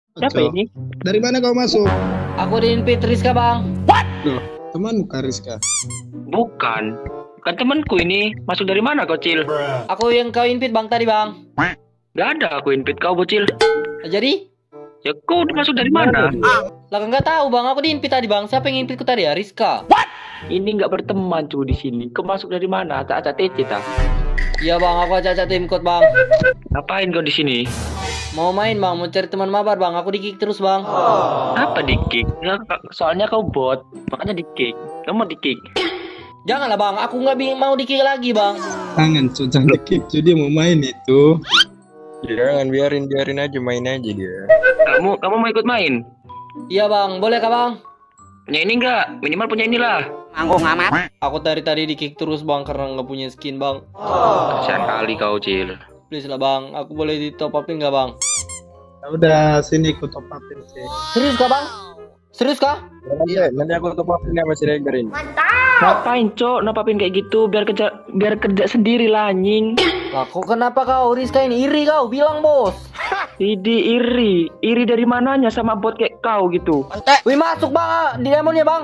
Siapa Cok. ini? Dari mana kau masuk? Aku diinvite Rizka bang. Loh, temanmu Kariska. Bukan. Kan temanku ini. Masuk dari mana kau, Cil? Aku yang kau invite bang tadi bang. Gak ada aku invite kau, bocil. Jadi? Ya kau udah masuk dari mana? Lah nggak tahu bang. Aku diinvite tadi bang. Siapa yang invite ku tadi ya? Rizka. Ini nggak berteman cuy di sini. Kau masuk dari mana? Acak-acak TC tak? Iya bang. Aku ajak tim code bang. Ngapain kau di sini? Mau main bang. Mau cari teman mabar bang. Aku di kick terus bang. Apa di kick? Soalnya kau bot, makanya di kick. Kamu mau di kick? Janganlah bang. Aku nggak mau di kick lagi bang. Tangan Cok, jangan di-kick, Cok. Dia mau main itu. Jangan biarin aja main aja dia. Kamu mau ikut main? Iya bang. Boleh kah bang? Punya ini enggak? Minimal punya inilah. Aku dari tadi di kick terus bang. Karena nggak punya skin bang. Kasihan kali kau, Cil. Please lah bang. Aku boleh di top upin nggak bang? Ya udah, sini aku top upin sih. Serius kah bang? Serius kah? Nanti aku top up sama si Regar ini. Ngapain, Cok? Napapin kayak gitu? Biar kerja sendiri lah, anjing. Lah kok kenapa kau Rizka ini iri kau? Bilang bos. Idi iri. Iri dari mananya sama bot kayak kau gitu? Wih masuk bang. Di demonnya bang.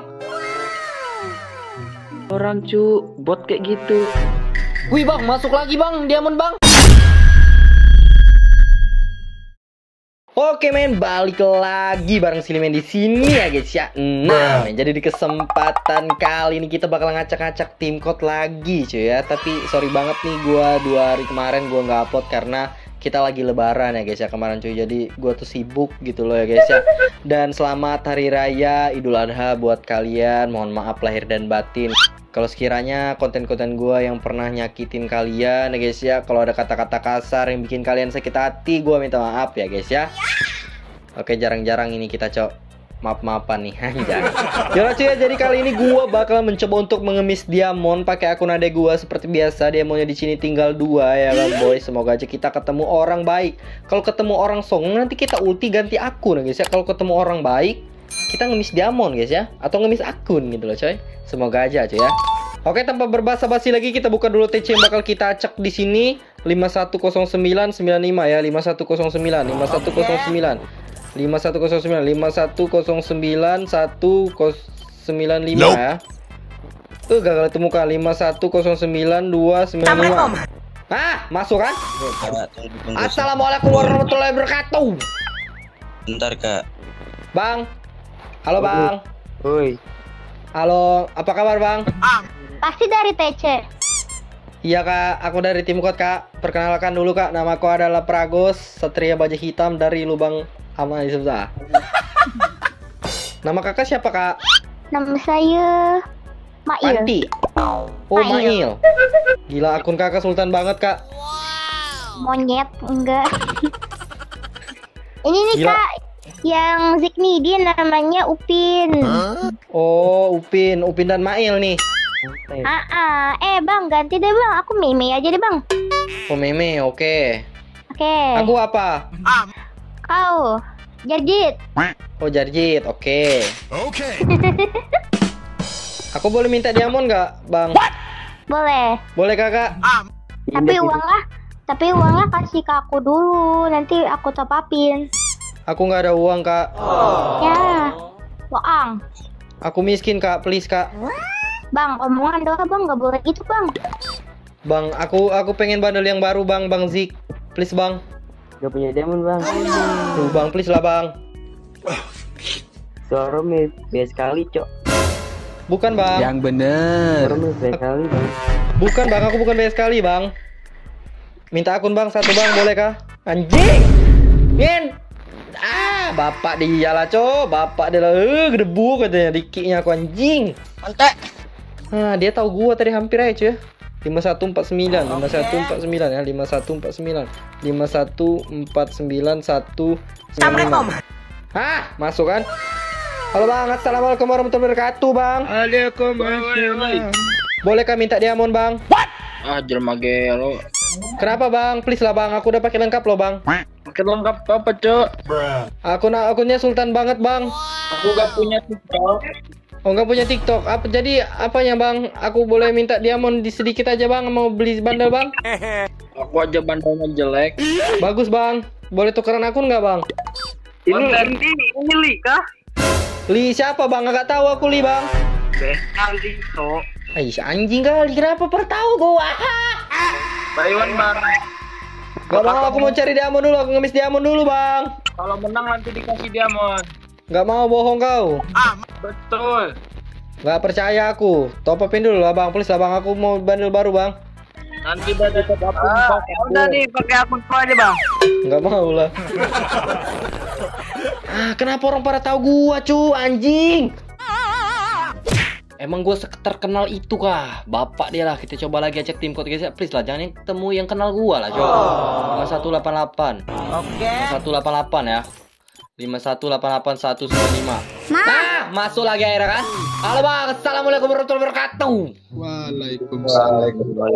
Orang bot kayak gitu. Wih bang, masuk lagi bang, diamond bang. Oke men, balik lagi bareng Silimen di sini ya guys ya. Nah, men, jadi di kesempatan kali ini kita bakal ngacak-ngacak tim code lagi cuy ya. Tapi sorry banget nih, gua 2 hari kemarin gua nggak upload karena kita lagi lebaran ya guys ya kemarin cuy. Jadi gua tuh sibuk gitu loh ya guys ya. Dan selamat hari raya Idul Adha buat kalian. Mohon maaf lahir dan batin kalau sekiranya konten-konten gue yang pernah nyakitin kalian ya guys ya. Kalau ada kata-kata kasar yang bikin kalian sakit hati, gue minta maaf ya guys ya. Oke, jarang-jarang ini kita maaf-maafan nih anjay. Yaudah cuy ya, jadi kali ini gue bakal mencoba untuk mengemis diamond pakai akun adek gue seperti biasa. Diamondnya di sini tinggal 2 ya kan boy. Semoga aja kita ketemu orang baik. Kalau ketemu orang songong nanti kita ulti ganti akun ya guys ya. Kalau ketemu orang baik kita ngemis diamond guys ya, atau ngemis akun gitu loh coy. Semoga aja cuy ya. Oke, tanpa berbasa-basi lagi kita buka dulu TC yang bakal kita acak di sini 510995 ya, 5109 ya. Tuh gagal ditemukan 5109295. Ah, masuk kan? Assalamualaikum warahmatullahi wabarakatuh. Bentar kak. Bang. Halo bang. Woi. Halo, apa kabar bang? Pasti dari TC. Iya kak, aku dari tim Code kak. Perkenalkan dulu kak, namaku adalah Pragos, Satria Baju Hitam dari Lubang Aman Isubza. Nama kakak siapa kak? Nama saya Mail. Panti. Oh Mail. Gila, akun kakak sultan banget kak. Monyet enggak. Ini nih Gila. kak, yang Zik nih dia namanya Upin. Oh Upin dan Mail nih. Bang ganti deh bang, aku Meme aja deh bang. Oh Meme, oke. Oke. Aku apa? Kau Jarjit. Oh Jarjit, oke. Aku boleh minta diamond nggak bang? Boleh. Boleh kakak? Tapi uangnya kasih ke aku dulu, nanti aku top upin. Aku nggak ada uang kak. Ya, bohong. Aku miskin kak, please kak. Bang, omongan doang bang, nggak boleh gitu bang. Bang, aku pengen bundle yang baru bang, Bang Zik. Please bang. Gak punya diamond, Bang. Tuh bang, please lah bang. Suara biasa sekali, Cok. Bukan bang. Yang bener. Suara biasa sekali, Bang. Bukan bang, aku bukan banyak sekali bang. Minta akun bang, 1 bang, boleh kah? Anjing! Min! Ah, bapak dia lah co, bapak dia lah, gedebu katanya, dikinya aku anjing. Mantek. Nah, dia tahu gua tadi hampir aja cuy ya. 5149, 5149 ya, 5149, 5149195. Hah, masuk kan? Halo bang, assalamualaikum warahmatullahi wabarakatuh bang. Waalaikumsalam. Boleh kah minta diamond bang? Ah, jelma gelo. Kenapa bang? Please lah bang, aku udah pakai lengkap loh bang. Pakai lengkap apa, Cok? Akunnya sultan banget bang. Aku gak punya TikTok. Oh nggak punya TikTok. Jadi apanya bang? Aku boleh minta diamond di sedikit aja bang. Mau beli bundle bang? Aku aja bandelnya jelek. Bagus bang. Boleh tukeran akun nggak bang? Ini Lika. Li siapa bang? Nggak tahu aku Li bang. Kali so. Aish anjing kali, kenapa tahu gua? Bayuan bang. Gak mau, aku mau cari diamond dulu, aku ngemis diamond dulu bang. Kalau menang nanti dikasih diamond. Gak mau, bohong kau. Betul. Gak percaya aku. Top upin dulu lah bang, please lah bang, aku mau bundle baru bang. Nanti baru top upin. Udah nih pakai akun pro aja bang. Gak mau lah. Kenapa orang pada tahu gua cu, anjing? Emang gue terkenal itu kah? Bapak dia lah, kita coba lagi cek tim code guys ya. Please lah, jangan yang ketemu yang kenal gua lah coba. 5188. Oke. 5188 ya. 5188195. Masuk lagi akhirnya kan? Halo bang, assalamualaikum warahmatullahi wabarakatuh. Waalaikumsalam.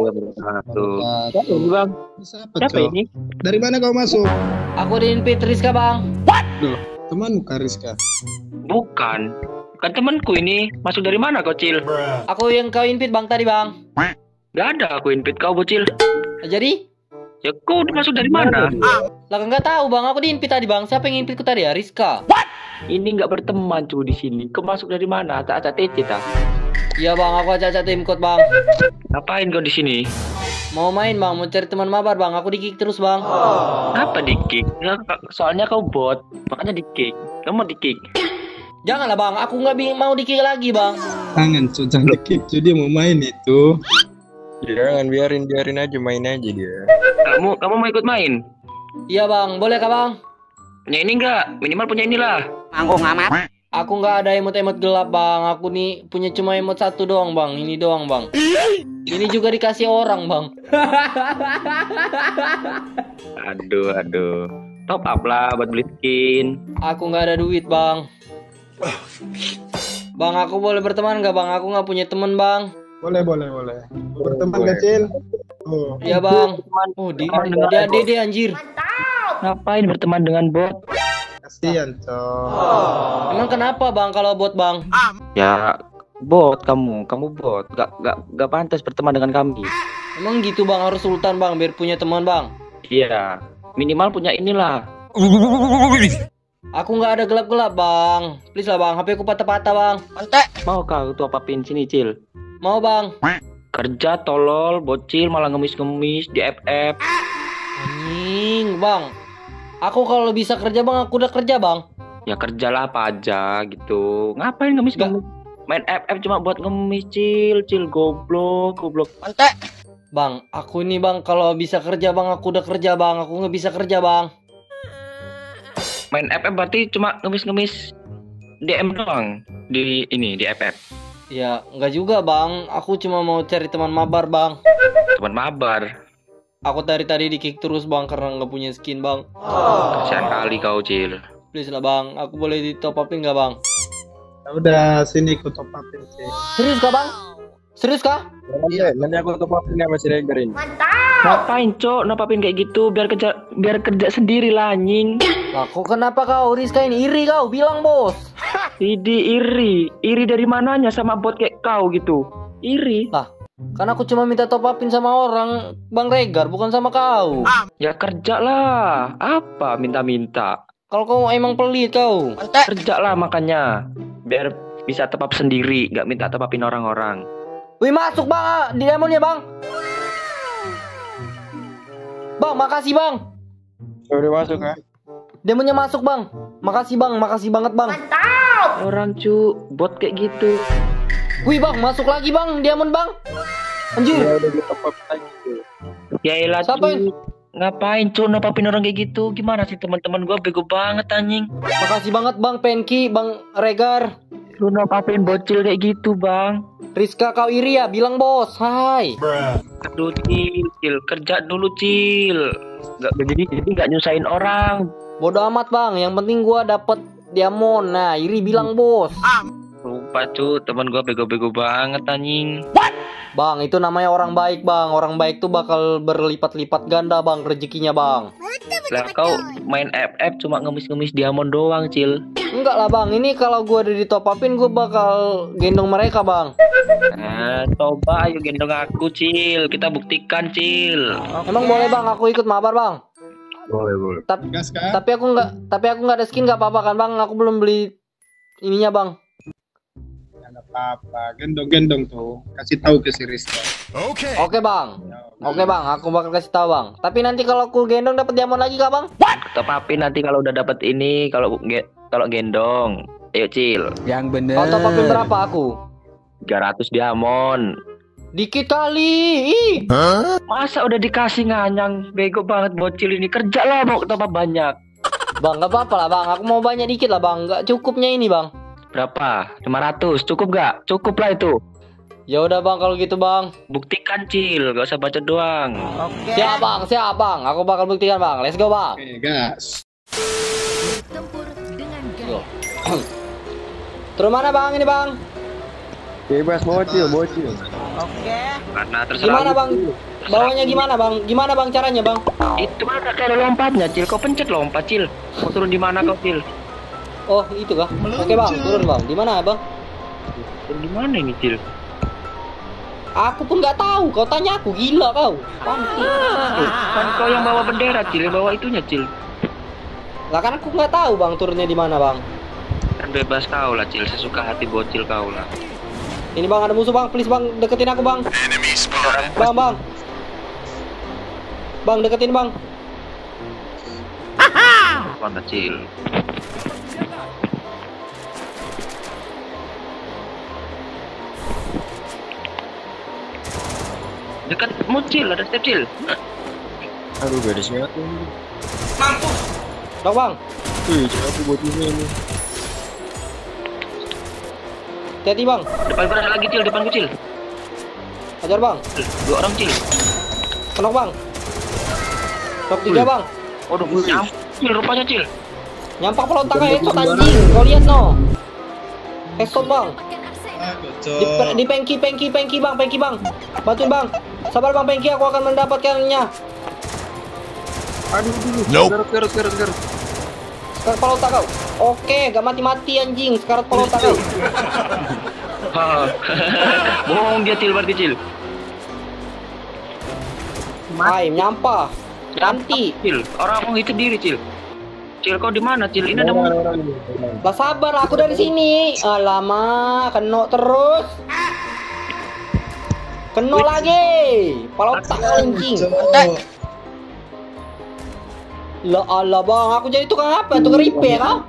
Bang. Siapa, Siapa Cok? ini? Dari mana kau masuk? Aku di invite Rizka bang. Loh, temanmu Kariska. Bukan. Kan temanku ini. Masuk dari mana kau, Cil? Aku yang kau invite bang tadi bang. Gak ada aku invite kau, bocil. Jadi? Ya kau masuk dari mana? Lah nggak tahu bang, aku di invite tadi bang. Siapa yang invite ku tadi ya? Rizka. Ini nggak berteman cu di sini. Kau masuk dari mana? Acak-acak TC ta? Iya bang, aku acak-acak tim code bang. Ngapain kau di sini? Mau main bang, mau cari teman mabar bang. Aku di kick terus bang. Apa di kick? Soalnya kau bot, makanya di kick. Kamu mau di kick? Janganlah bang, aku nggak mau di kick lagi bang. Jangan, Cok, jangan di-kick, Cok, dia mau main itu. Jangan biarin aja main aja dia. Kamu mau ikut main? Iya bang, boleh kah bang? Punya ini enggak? Minimal punya inilah. Aku nggak ada emot-emot gelap bang. Aku nih punya cuma emot satu doang bang. Ini doang bang. Ini juga dikasih orang bang. Aduh. Top up lah buat beli skin. Aku nggak ada duit bang. Bang, aku boleh berteman nggak bang? Aku nggak punya temen bang. Boleh. Berteman kecil. Oh, Iya bang. Oh dia dede anjir. Ngapain berteman dengan bot? kasihan, Cok. Emang kenapa bang kalau bot bang? Ya bot kamu bot. Gak pantas berteman dengan kami. Emang gitu bang, harus sultan bang biar punya teman bang. Iya, minimal punya inilah. Aku nggak ada gelap-gelap bang. Please lah bang, HP aku patah-patah bang. Mau kau tuh apa-apin sini, Cil? Mau bang. Kerja tolol, bocil malah ngemis-ngemis di FF. Anjing bang. Aku kalau bisa kerja bang, aku udah kerja bang. Ya kerjalah apa aja gitu. Ngapain ngemis-ngemis? Main FF cuma buat ngemis, Cil goblok. Bang, aku ini bang kalau bisa kerja bang, aku udah kerja bang. Aku nggak bisa kerja bang. Main FF berarti cuma ngemis-ngemis DM doang di FF. Ya nggak juga bang. Aku cuma mau cari teman mabar bang. Teman mabar. Aku dari tadi di kick terus bang karena nggak punya skin bang. Kasihan kali kau, Cil. Please lah bang, aku boleh di top upin nggak bang? Ya udah, sini aku top upin sih. Serius kah bang? Serius kah? Iya, nanti aku top upin sama si Regar ini. Ngapain, Cok? Napapin kayak gitu biar kerja sendiri lah, anjing. Lah kok kenapa kau Rizka ini iri kau? Bilang bos. Idi iri dari mananya sama bot kayak kau gitu? Iri. Lah, kan aku cuma minta top upin sama orang Bang Regar, bukan sama kau. Ya kerja lah. Apa minta-minta? Kalau kau emang pelit kau. Kerja lah makanya. Biar bisa top up sendiri, gak minta top upin orang-orang. Wih masuk bang, di demonnya bang. Bang, makasih bang. Udah masuk kan? Demonnya masuk bang. Makasih banget bang. Orang bot kayak gitu. Wih bang, masuk lagi bang, diamond bang. Anjir. Ya udah di top up lagi tuh. Ya elah, Siapa yang- ngapain napapin orang kayak gitu? Gimana sih teman-teman gua bego banget anjing. Makasih banget bang Penki, bang Regar. Lu napapin bocil kayak gitu, Bang. Rizka kau iri ya? Bilang bos. Hai. Aduh, Cil, kerja dulu, Cil. Jadi nggak nyusahin orang. Bodoh amat bang, yang penting gua dapet diamond. Nah, iri bilang bos. Lupa teman gua bego-bego banget anjing. Bang, itu namanya orang baik bang. Orang baik tuh bakal berlipat-lipat ganda bang rezekinya bang. Lah kau main FF cuma ngemis-ngemis diamond doang, Cil. Enggak lah bang, ini kalau gua udah di top upin gua bakal gendong mereka bang. Nah, coba ayo gendong aku, Cil. Kita buktikan, Cil. Emang boleh bang, aku ikut mabar bang. Boleh. Gas kan? Tapi aku nggak ada skin, nggak apa-apa kan bang? Aku belum beli ininya bang. Nggak ada apa-apa. Gendong-gendong tuh. Kasih tahu ke si Rizka. Oke bang. Oke bang, aku bakal kasih tahu bang. Tapi nanti kalau aku gendong dapat diamond lagi gak bang? Top upin nanti kalau udah dapat ini, kalau gendong. Ayo Cil. Yang bener. Kau top upin berapa aku? 300 diamond. Dikit kali. Ih. Masa udah dikasih nganyang, bego banget bocil ini. Kerja lah mau top up banyak. Bang, nggak apa-apa lah bang. Aku mau banyak dikit lah bang. Nggak cukupnya ini bang. Berapa? 500. Cukup gak? Cukup lah itu. Ya udah bang kalau gitu bang. Buktikan Cil, gak usah baca doang. Siap bang. Aku bakal buktikan bang. Let's go bang. Oke, gas. Go. Terus mana bang ini bang? Bebas bocil. Karena terserah. Gimana bang? Bawanya gimana bang? Gimana bang caranya bang? Itu kan ada lompatnya Cil. Kau pencet lompat Cil. Kau turun di mana kau Cil? Oh itu kah? Oke bang, turun bang. Di mana bang? Turun di mana ini Cil? Aku pun nggak tahu. Kau tanya aku, gila kau. Panti. Kan kau yang bawa bendera Cil, yang bawa itunya Cil. Lah kan aku nggak tahu bang turunnya di mana bang. Kan bebas kau lah Cil, sesuka hati bocil kau lah. Ini bang ada musuh bang, please bang deketin aku bang. Bang. Bang deketin bang. Mana Cil? Dekatmu Cil, ada step Cil. Aduh, gak ada siapa. Dok bang. Siapa bocilnya ini? Hati-hati bang. Depan gua ada lagi Cil, depan gua Cil. Ajar bang. 2 orang Cil. Kenok bang. Nok 3 bang. Waduh, nyampe Cil rupanya Cil. Nyampak pelontak headshot anjing. Kau lihat no. Headshot bang. Di pengki bang. Bantuin bang. Sabar bang pengki, aku akan mendapatkannya. Aduh. Garut. Sekarat pelontak kau. Oke, gak mati-mati anjing. Sekarat pelontak kau. Bohong dia Cil berarti Cil. Hai, nyampah. Nanti. Cil, orang mau itu diri Cil. Cil kau di mana Cil? Ini ada Orang. Lah sabar, aku dari sini. Alamak, kena terus. Kena lagi. Pelontak anjing. Lah Allah bang, aku jadi tukang apa? Tukang repair kau?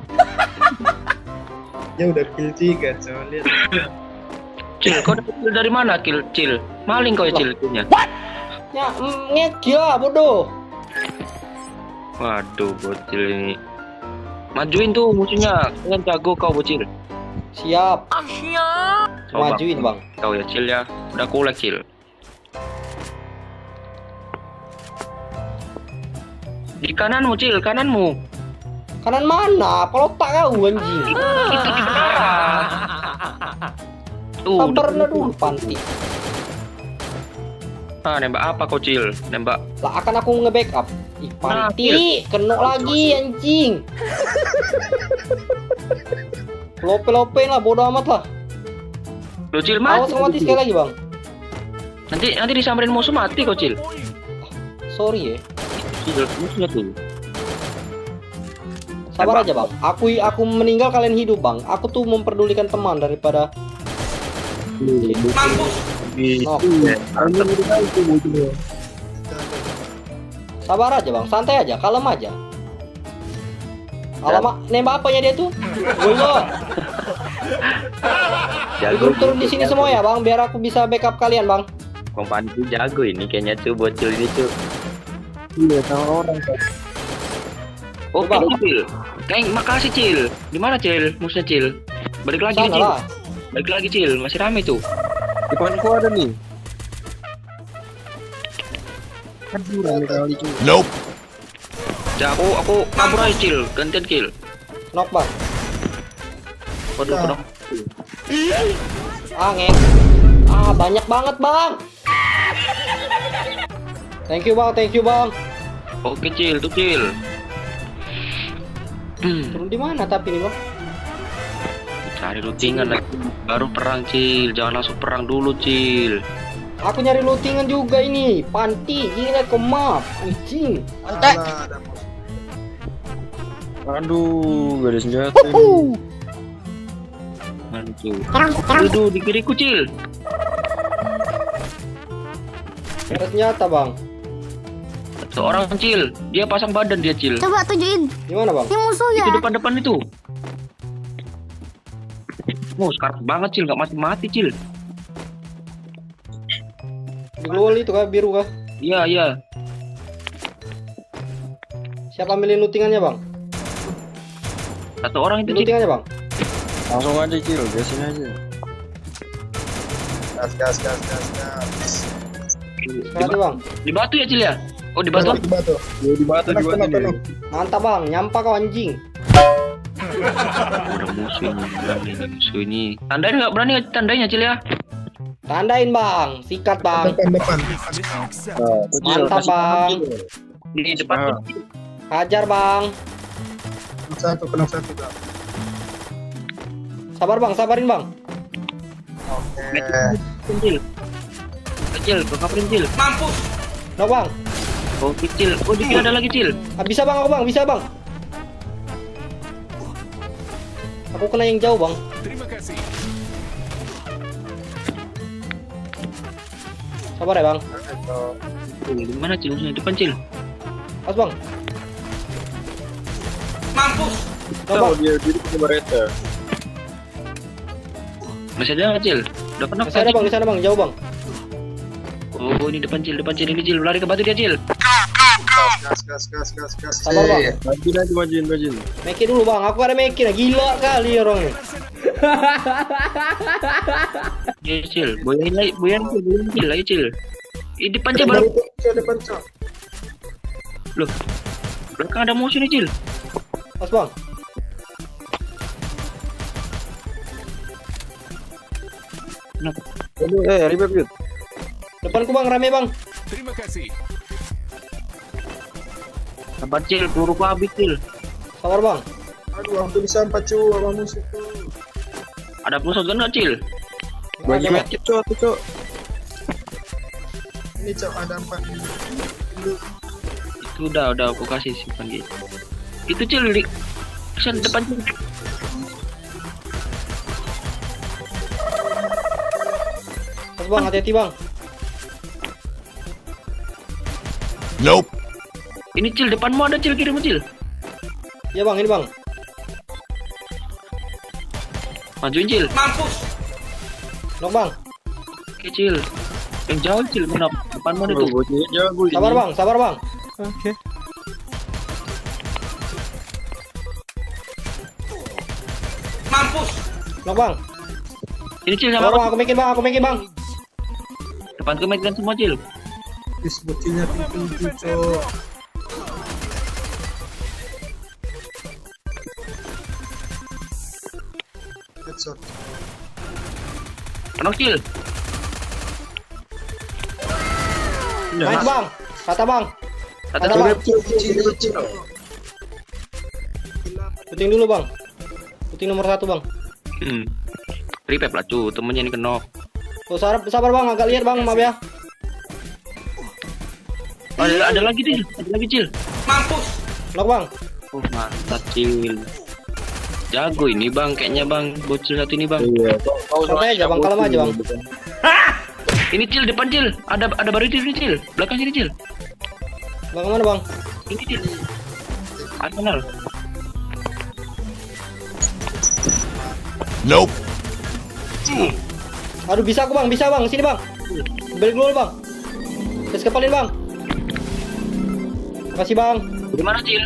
Ya udah kill 3, coy. Lihat. Cil, kau dapat Cil dari mana Cil? Maling kau ya Cil punya. Ya, ngegila bodoh. Waduh, bocil ini. Majuin tuh musuhnya. Kalian jago kau bocil. Siap. Coba. Majuin bang. Kau ya Cil ya. Udah kulek Cil. Di kananmu Cil, kananmu. Kanan mana? Pelontak kau anjing. Itu di beneran. Tuh. Sabarnya dulu panti. Nembak apa kau Cil? Nembak. Lah akan aku nge-backup. Ih panti, kena lagi anjing. Lope-lope lah, bodo amat lah. Lu Cil Awas mati. mati sekali lagi bang. Nanti disamperin musuh mati kau Cil. Sorry ya. Cil, musuhnya tuh. Sabar aja bang. Aku meninggal kalian hidup bang. Aku tuh memperdulikan teman daripada. Nok. Sabar aja bang, santai aja, kalem aja. Alamak, nembak apanya dia tuh? Gue Jago. turun di sini semua ya bang, biar aku bisa backup kalian bang. Kompanku jago ini kayaknya tuh bocil ini tuh. Iya, sama orang. Oke Bang. Cil. Makasih Cil. Di mana Cil? Musuhnya Cil. Balik lagi Sana Cil. lah. Balik lagi Cil, masih rame tuh. Depanku ada nih. Aduh, rame kali cuy. Ya aku kabur aja Cil, gantian kill. Knock bang. Waduh, waduh. Ngek. Banyak banget bang. Thank you bang. Oke Cil, tuh Cil. Turun di mana tapi nih bang? Cari lootingan lagi. Baru perang Cil, jangan langsung perang dulu Cil. Aku nyari lootingan juga ini. Panti, gila ke map. Anjing. Alah, ada musuh. Aduh, gak ada senjata. Mantap. Aduh, di kiri kucil. Ada senjata bang. Seorang Cil, dia pasang badan dia Cil. Coba tunjukin. Gimana bang? Ini musuhnya. Itu depan-depan itu. Skarp banget Cil, nggak mati-mati Cil. Di luar itu kah, biru kah? Iya, iya. Siapa ambilin lootingannya bang? Satu orang itu Cil. Lootingannya bang? Langsung aja Cil, gasin aja. Gas. Sekali bang. Di batu ya Cil ya? Oh di batu. Batu. Ya, di batu nih. Mantap bang, nyampak kau anjing. Udah musuh ini. Tandain nggak berani tandainya Cil ya? Tandain bang, sikat bang. Depan. Mantap bang. Di depan. Hajar bang. Kena satu Bang. Sabar bang, sabarin bang. Cil. Kecil, kaparin Cil. No bang. Oh kecil. Oh di kiri ada lagi Cil. Ah, bisa bang aku bang, bisa bang. Aku kena yang jauh bang. Sabar ya bang. Di mana Cil? Di depan Cil. Pas bang. No Oh, bang. dia di bereta. Masih ada nggak Cil? Udah pernah Di sana bang, di sana bang, jauh bang. Oh ini depan Cil ini Cil. Lari ke batu dia Cil. Gas. Sabar bang. Majuin. Make dulu bang, aku ada make gila kali orangnya. Ya Cil. Boyain Cil lagi Cil. Di depan Cil baru. Depan Cok. Loh. Belakang ada musuh nih Cil. Pas bang. Kenapa? Ribet gitu. Depanku bang, rame bang. Sabar Cil, peluru ku habis Cil. Sabar bang. Aduh, hampir disampat cu sama musuh tuh. Ada peluru shotgun nggak Cil? Bagi Ada, Bang. medkit Cok. Ini Cok ada 4. Itu udah aku kasih simpan gitu. Itu Cil di depan Cil. Pas bang, hati-hati bang. Ini Cil depanmu ada Cil, kirimu Cil. Ya bang, ini bang. Majuin Cil. Nok bang. Oke Cil. Yang jauh Cil, mana depanmu ada tuh. Bocahnya jago ini. Sabar bang. Oke. Nok bang. Ini Cil Sabar sama bang, aku makin bang. depan ke medan semua Cil. Bocilnya tinggi Cok. Headshot. Kenok Cil. Nice bang. Kata bang. Kata Ada, Cil. Bang. Puting dulu bang. Puting nomor 1 bang. Prepep lah tuh, temennya ini kenok. Oh, sabar bang, agak lihat bang, maaf ya. Oh, ada lagi Cil, Cil. Nok bang. Oh mantap Cil. Jago ini bang, kayaknya bang, bocil satu ini bang. Iya. Santai aja bang, kalem aja bang. Ini Cil, depan Cil, ada baru Cil, Cil. Belakang sini Cil. Bang mana bang? Ini Cil. Arsenal. Aduh bisa aku bang, sini bang. Balik dulu bang. Terus kepalin bang. Makasih bang. Gimana Cil?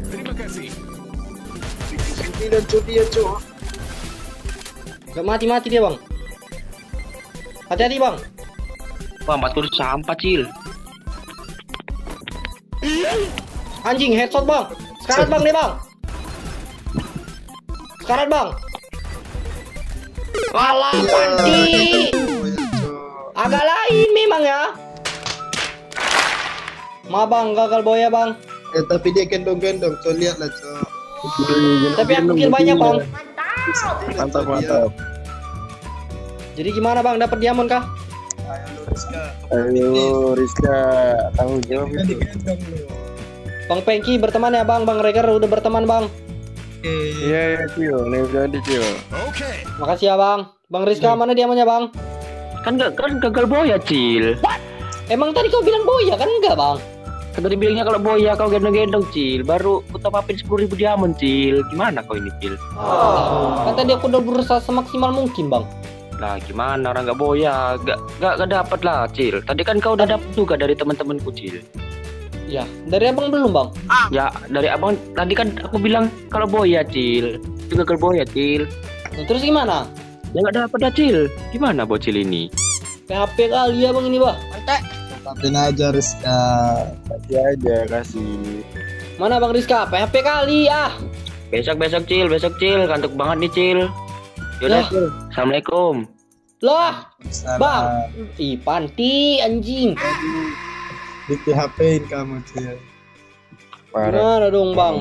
Dan Cok dia Cok. Gak mati dia bang. Hati-hati bang. Wah, 40 sampah Cil. Anjing headshot bang. Sekarat bang nih bang. Sekarat bang. Alah panci. Agak lain memang ya. Ma bang, gagal boya bang. Tapi dia gendong-gendong Cok, lihatlah Cok. Tapi aku kill banyak bang. Mantap. Jadi gimana bang, dapat diamond kah? Ayo lu Rizka. Ayo Rizka, tanggung jawab Kan itu. digendong lu. Bang Pengki berteman ya bang. Bang Reger udah berteman bang. Iya, Cil. Nih udah di Cil. Makasih ya bang. Bang Rizka mana diamannya bang? Kan gagal boya, Cil. Emang tadi kau bilang boya kan enggak bang? Kan tadi bilangnya kalau boya kau gendong-gendong, Cil. Baru ku top-upin 10.000 diamond, Cil. Gimana kau ini, Cil? Kan tadi aku udah berusaha semaksimal mungkin bang. Lah gimana orang nggak boya? Gak dapat lah, Cil. Tadi kan kau udah dapet juga dari teman-temanku, Cil. Ya dari abang belum bang. Ya dari abang tadi kan aku bilang kalau boya, Cil. Itu gagal boya, Cil. Nah, terus gimana? Ya nggak dapat dah, Cil. Gimana bocil ini? PHP kali ya bang ini bang. Tapin aja Rizka. Kasih aja, kasih. Mana bang Rizka? PHP kali ah. Besok, Cil. Kantuk banget nih, Cil. Yaudah, Lah. Cil. Assalamualaikum. Lah Salah. bang. Ih panti anjing. Di PHP-in kamu Cil. Parah. Gimana dong bang?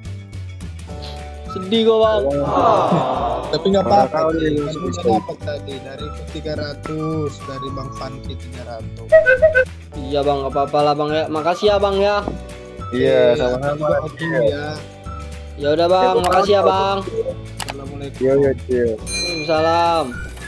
Sedih gua bang. Tapi nggak Parah apa-apa. kali Cil. lu Kan sebut udah dapat tadi dari 300 dari Bang Fanki 300. Iya bang, nggak apa-apa lah bang ya. Makasih ya bang ya. Iya, sama-sama. Oke ya. Ya udah bang, makasih ya bang. Assalamualaikum. Iya, Cil. Waalaikumsalam.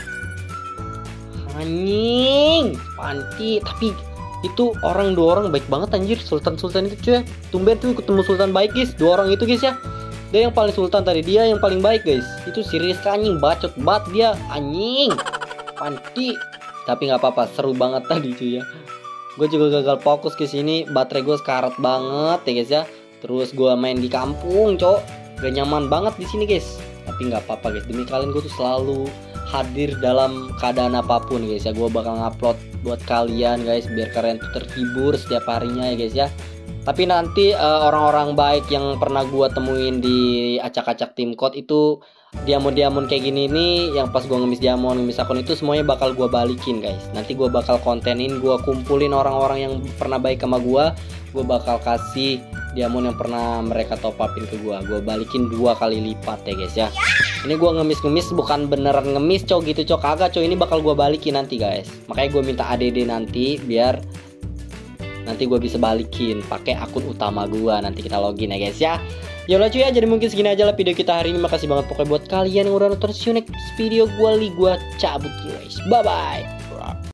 Anjing, panti. Tapi itu dua orang baik banget anjir. Sultan itu cuy. Tumben tuh ketemu Sultan baik guys. Dua orang itu guys ya. Dia yang paling sultan tadi, dia yang paling baik guys. Itu si Rizka anjing, bacot banget dia anjing. Panti. Tapi nggak apa-apa, seru banget tadi cuy ya. Gue juga gagal fokus ke sini, baterai gue sekarat banget ya guys ya. Terus gue main di kampung, cok. Gak nyaman banget di sini guys. Tapi nggak apa-apa guys. Demi kalian gue tuh selalu hadir dalam keadaan apapun guys ya. Gue bakal ngupload buat kalian guys, biar kalian tuh terhibur setiap harinya ya guys ya. Tapi nanti orang-orang baik yang pernah gua temuin di acak-acak tim code itu diamond kayak gini nih, yang pas gua ngemis diamond, ngemis akun itu semuanya bakal gua balikin guys. Nanti gua bakal kontenin, gua kumpulin orang-orang yang pernah baik sama gua bakal kasih diamond yang pernah mereka top upin ke gua balikin 2 kali lipat ya guys ya. Ini gua ngemis bukan beneran ngemis cok gitu cok, kagak cok, ini bakal gua balikin nanti guys. Makanya gua minta ADD nanti biar nanti gue bisa balikin pakai akun utama gue. Nanti kita login ya guys ya. Ya udah cuy ya, jadi mungkin segini aja lah video kita hari ini. Makasih banget pokoknya buat kalian yang udah nonton. See you next video. Gue cabut guys. Bye bye.